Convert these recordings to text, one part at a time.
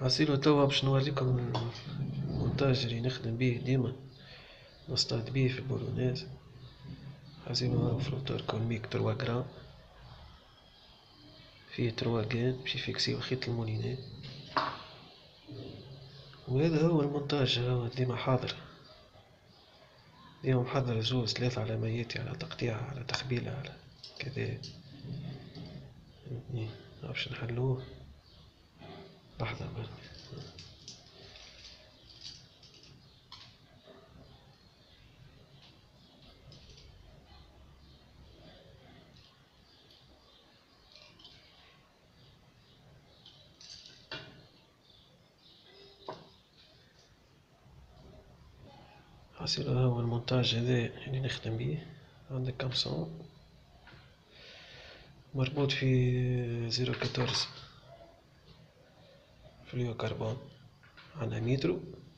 حاسيلو توا باش نوريكم المونتاج اللي نخدم بيه ديما نصطاد بيه في البولونيز. حاسيلو فلوتور كونميك 3 غرام فيه 3 جان باش يفيكسيو خيط الموليني، وهذا هو المونتاج. هو ديما حاضر، ديما محضر 2-3 علاميات على تقطيع على تخبيلة على كذا. فهمتني؟ باش نحلوه لحظة برك. حاسيلو هو المونتاج هذا اللي نخدم بيه. عندك كامسون مربوط في 014 فليو كربون على مترو.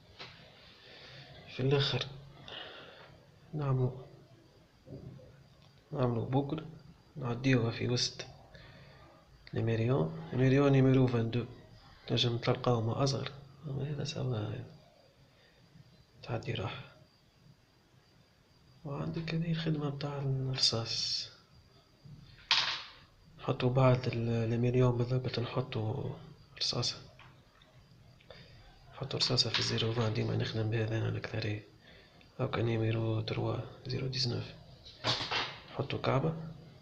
في الاخر نعملو بوكل نعديوها في وسط الميريون نيميرو 22. تنجم تلقاو ما اصغر، اما هذا سوا تعدي راح. وعندك هذه الخدمة متاع الرصاص، نحطو بعد المليون بالضبط نحطو رصاصة. نحطو رصاصة في 020 ديما نخدم بهذا أنا الأكثرية. هاكا نيميرو 3 019 نحطو كعبة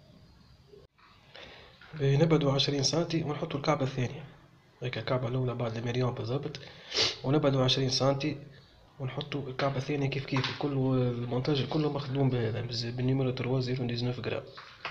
نبعدو 20 سنتي ونحطو الكعبة الثانية. هيك الكعبة الأولى بعد المليون بالضبط، ونبعدو 20 سنتي ونحطو الكعبة الثانية كيف كيف. كل المونتاج كله مخدوم بهذا بالنيميرو 3 019 غرام.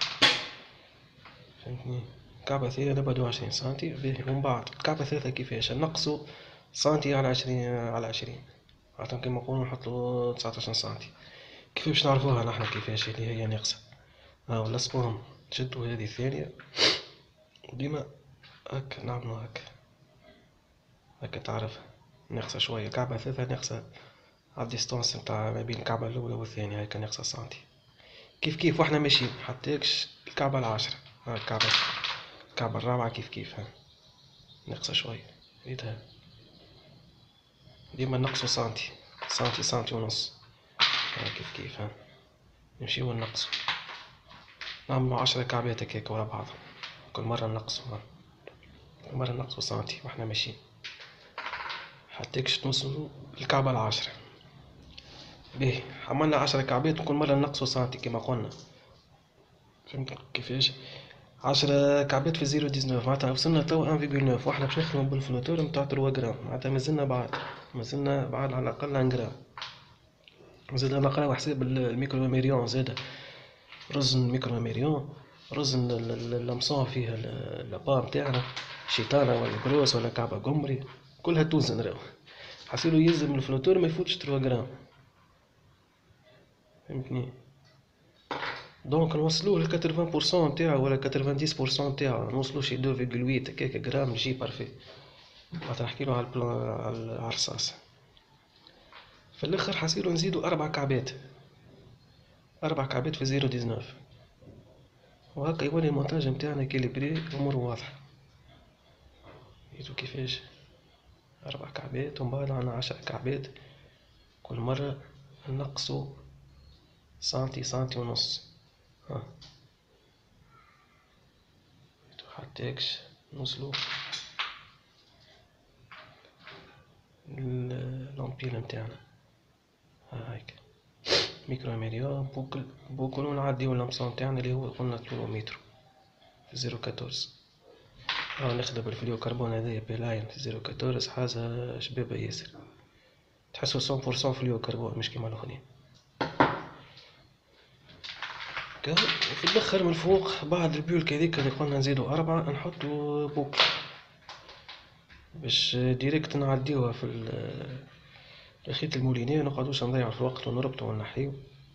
فهمتني؟ الكعبة الثانية نبعدو 20 سنتي، ومن بعد الكعبة الثالثة كيفاش نقصو سنتي على 20 عادة كيما نقولو نحطو 19 سنتي. كيف باش نعرفوها نحنا كيفاش اللي هي ناقصة؟ نلصقوهم نشدو هذه الثانية ديما هكا نعملو هكا تعرف ناقصة شوية. الكعبة الثالثة ناقصة على الديستانس متاع ما بين الكعبة الأولى والثانية، هكا ناقصة سنتي كيف كيف واحنا ماشيين. حتىكش الكعبة العاشرة، الكعبة الرابعة كيف كيف ناقصة شوية. ريتها ديما نقصو سنتي ونص كيف كيف نمشيو نقصو. نعملو 10 كعبات هكاك ورا بعض، كل مرة نقصو سنتي واحنا ماشيين حتىكش نوصلو الكعبة العاشرة. باهي عملنا 10 كعبات وكل مرة نقصو سنتي كما قلنا. فهمت كيفاش؟ 10 كعبات في 0.19 معناتها وصلنا توا 1.9. واحنا باش نخدمو بالفلوتور متاع 3 غرام، معناتها مازلنا بعاد على الأقل 1 غرام. زادا نقراو حساب الميكرو ميريون، زادا رز الميكرو ميريون، رز اللمصون فيها لابا متاعنا شيطانة ولا كروس ولا كعبة قمري كلها توزن. راهو حسيلو يلزم الفلوتور ما يفوتش 3 غرام. فهمتني؟ دونك نوصلوه ل 80% نتاعو ولا 90% نتاعو، نوصلو شي 2.8 هكاك غرام يجي بارفي. معناتها نحكيلو على الرصاص. في الاخر حسيلو نزيدو 4 كعبات في 0.19 وهكا يولي المونتاج نتاعنا كيليبري امورو واضحة. ريتو كيفاش 4 كعبات ومن بعد عنا 10 كعبات، كل مرة نقصو سنتي ونص. حتىكش نوصلو الأمبيل نتاعنا. هايك ميكرو ميريون بوكل ونعديو اللمصون نتاعنا اللي هو قلنا كيلومتر في 0.14. نخدم الفليو كربون هذايا بلاين في 0.14 حاجة شبابة ياسر، تحسو 100% فليو كربون مش كيما الاخرين. وفي الاخر من فوق بعد البيولك هذيك اللي قلنا نزيدو 4 نحطو بوكل باش ديريكت نعديوها في الخيط الموليني. منقعدوش نضيعو في الوقت ونربطو ونحيو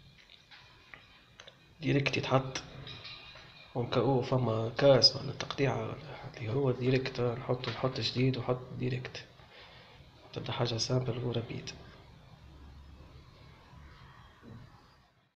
ديريكت يتحط. ونكاو فما كاس ولا تقطيعة اللي هو ديريكت نحط جديد وحط ديريكت، تبدا حاجة سامبل ورابيد.